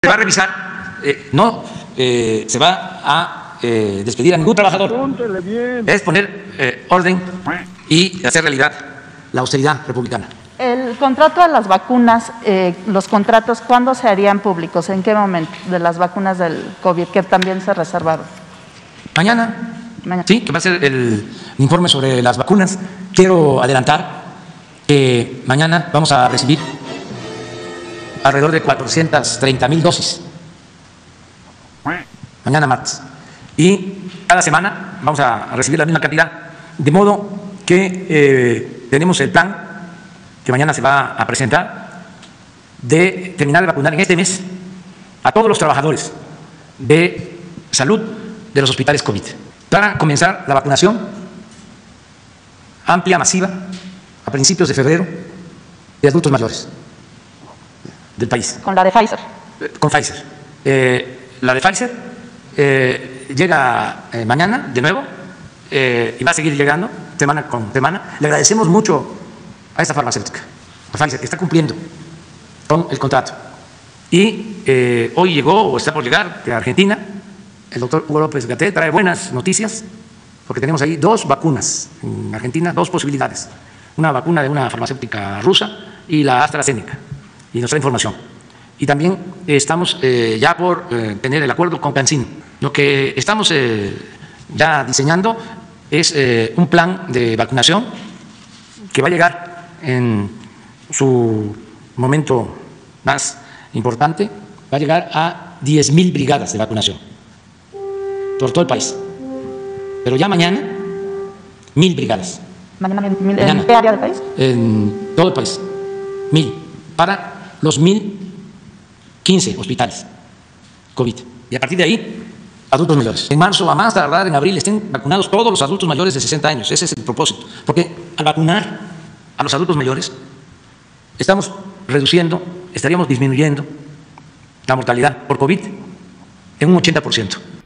se va a revisar, no se va a despedir a ningún trabajador. Es poner orden y hacer realidad la austeridad republicana. El contrato de las vacunas, los contratos, ¿cuándo se harían públicos? ¿En qué momento? De las vacunas del COVID, que también se reservaron. Mañana. Sí, que va a ser el informe sobre las vacunas. Quiero adelantar que mañana vamos a recibir alrededor de 430,000 dosis. Mañana martes. Y cada semana vamos a recibir la misma cantidad. De modo que tenemos el plan que mañana se va a presentar de terminar de vacunar en este mes a todos los trabajadores de salud de los hospitales COVID, para comenzar la vacunación amplia, masiva, a principios de febrero, de adultos mayores del país. ¿Con la de Pfizer? Con Pfizer. La de Pfizer llega mañana de nuevo y va a seguir llegando semana con semana. Le agradecemos mucho a esta farmacéutica, a Pfizer, que está cumpliendo con el contrato. Y hoy llegó, o está por llegar, de Argentina, el doctor Hugo López-Gatell trae buenas noticias, porque tenemos ahí 2 vacunas en Argentina, 2 posibilidades. Una vacuna de una farmacéutica rusa y la AstraZeneca, y nos trae información. Y también estamos ya por tener el acuerdo con CanSino. Lo que estamos ya diseñando es un plan de vacunación que va a llegar en su momento más importante, va a llegar a 10,000 brigadas de vacunación por todo el país. Pero ya mañana, 1,000 brigadas. ¿Mañana en qué área del país? En todo el país, 1,000, para los 1,015 hospitales COVID. Y a partir de ahí, adultos mayores. En marzo, a más tardar en abril, estén vacunados todos los adultos mayores de 60 años. Ese es el propósito. Porque al vacunar a los adultos mayores, estamos reduciendo, estaríamos disminuyendo la mortalidad por COVID en un 80%.